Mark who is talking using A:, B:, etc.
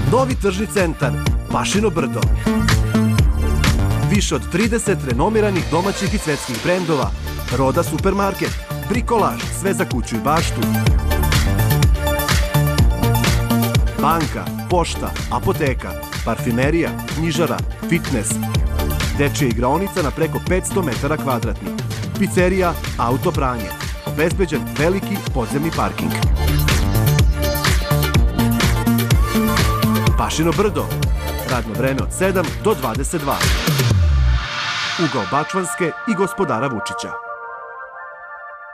A: Novi tržni centar, Pašino brdo. Više od 30 renomiranih domaćih i svetskih brendova, Roda supermarket, Brikolaž, sve za kuću i baštu. Banka, pošta, apoteka, parfimerija, knjižara, fitness. Dečija igraonica na preko 500 metara kvadratnih. Pizzerija, autopranje. Obezbeđen veliki podzemni parking. Pašino brdo. Radno vreme od 7 do 22. Ugao Bačvanske i Gospodara Vučića.